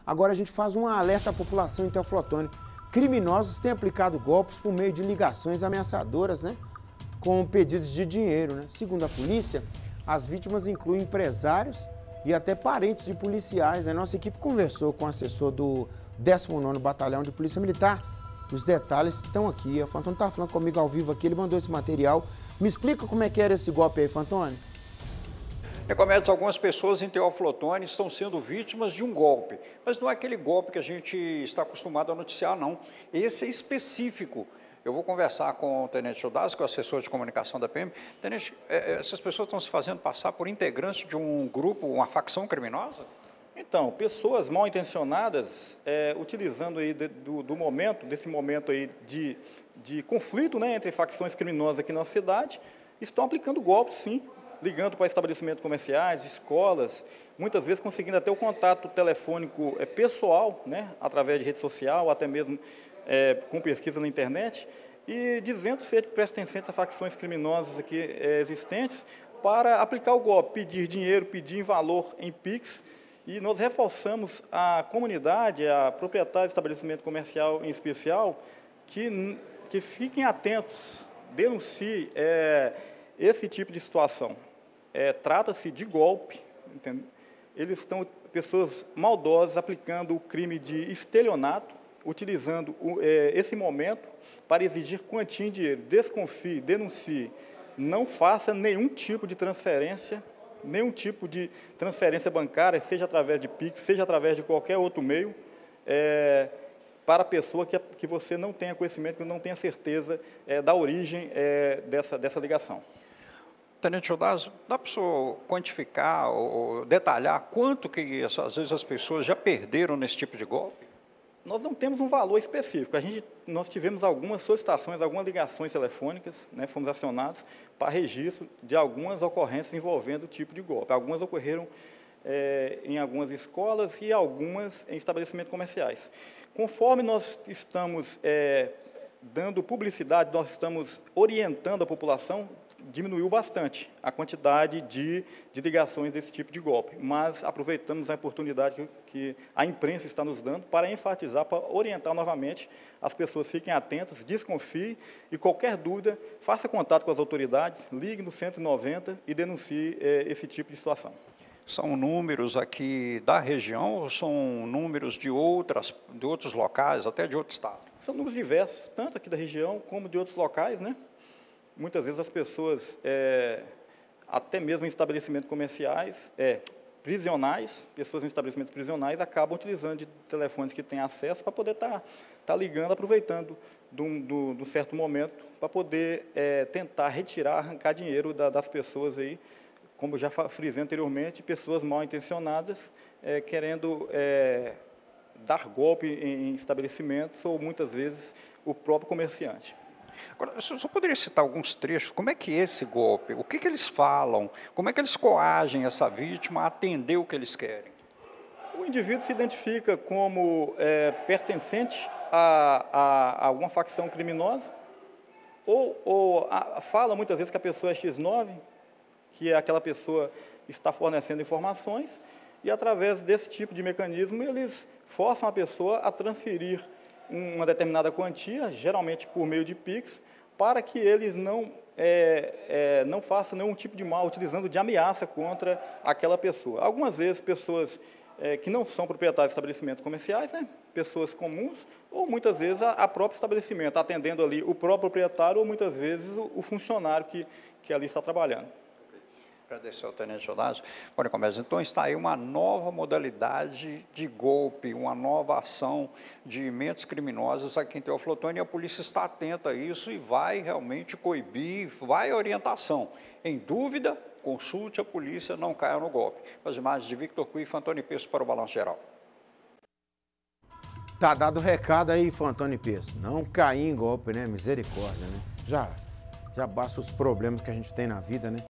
Agora a gente faz um alerta à população em Teoflotone. Criminosos têm aplicado golpes por meio de ligações ameaçadoras, né? Com pedidos de dinheiro, né? Segundo a polícia, as vítimas incluem empresários e até parentes de policiais. A nossa equipe conversou com o assessor do 19º Batalhão de Polícia Militar. Os detalhes estão aqui. O Fantoni está falando comigo ao vivo aqui, ele mandou esse material. Me explica como é que era esse golpe aí, Fantoni. Necomedes, algumas pessoas em Teoflotone estão sendo vítimas de um golpe, mas não é aquele golpe que a gente está acostumado a noticiar, não. Esse é específico. Eu vou conversar com o Tenente Judas, que é o assessor de comunicação da PM. Tenente, essas pessoas estão se fazendo passar por integrantes de um grupo, uma facção criminosa? Então, pessoas mal intencionadas, utilizando aí desse momento aí de conflito, né, entre facções criminosas aqui na cidade, estão aplicando golpes, sim, ligando para estabelecimentos comerciais, escolas, muitas vezes conseguindo até o contato telefônico pessoal, né, através de rede social, até mesmo com pesquisa na internet, e dizendo ser pertencentes a facções criminosas aqui existentes, para aplicar o golpe, pedir dinheiro, pedir em valor em Pix. E nós reforçamos a comunidade, a proprietário de estabelecimento comercial em especial, que fiquem atentos, denunciem esse tipo de situação. Trata-se de golpe, entendeu? Eles estão, pessoas maldosas, aplicando o crime de estelionato, utilizando esse momento para exigir quantia em dinheiro. Desconfie, denuncie, não faça nenhum tipo de transferência bancária, seja através de Pix, seja através de qualquer outro meio, para a pessoa que você não tenha conhecimento, que não tenha certeza da origem dessa ligação. Tenente Judas, dá para o senhor quantificar ou detalhar quanto que, às vezes, as pessoas já perderam nesse tipo de golpe? Nós não temos um valor específico. Nós tivemos algumas solicitações, algumas ligações telefônicas, né, fomos acionados para registro de algumas ocorrências envolvendo o tipo de golpe. Algumas ocorreram em algumas escolas e algumas em estabelecimentos comerciais. Conforme nós estamos dando publicidade, nós estamos orientando a população, diminuiu bastante a quantidade de ligações desse tipo de golpe, mas aproveitamos a oportunidade que a imprensa está nos dando para enfatizar, para orientar novamente, as pessoas fiquem atentas, desconfiem e qualquer dúvida, faça contato com as autoridades, ligue no 190 e denuncie esse tipo de situação. São números aqui da região ou são números de outros locais, até de outro estado? São números diversos, tanto aqui da região como de outros locais, né? Muitas vezes as pessoas, até mesmo em estabelecimentos comerciais, prisionais, pessoas em estabelecimentos prisionais, acabam utilizando de telefones que têm acesso para poder estar ligando, aproveitando de um certo momento, para poder tentar retirar, arrancar dinheiro das pessoas aí, como já frisei anteriormente, pessoas mal intencionadas, querendo dar golpe em estabelecimentos ou, muitas vezes, o próprio comerciante. Agora, eu só poderia citar alguns trechos, como é que é esse golpe? O que eles falam? Como é que eles coagem essa vítima a atender o que eles querem? O indivíduo se identifica como pertencente a alguma facção criminosa, ou fala muitas vezes que a pessoa é X9, que aquela pessoa está fornecendo informações, e através desse tipo de mecanismo eles forçam a pessoa a transferir uma determinada quantia, geralmente por meio de Pix, para que eles não façam nenhum tipo de mal, utilizando de ameaça contra aquela pessoa. Algumas vezes, pessoas que não são proprietários de estabelecimentos comerciais, né, pessoas comuns, ou muitas vezes a próprio estabelecimento, atendendo ali o próprio proprietário, ou muitas vezes o funcionário que ali está trabalhando. Agradecer ao Tenente Judas. Bom, Comércio, então está aí uma nova modalidade de golpe, uma nova ação de mentes criminosas aqui em Teoflotone, e a polícia está atenta a isso e vai realmente coibir, vai a orientação. Em dúvida, consulte a polícia, não caia no golpe. As imagens de Victor Cui e Fantoni Peço para o Balanço Geral. Tá dado o recado aí, Fantoni Peço. Não cair em golpe, né? Misericórdia, né? Já basta os problemas que a gente tem na vida, né?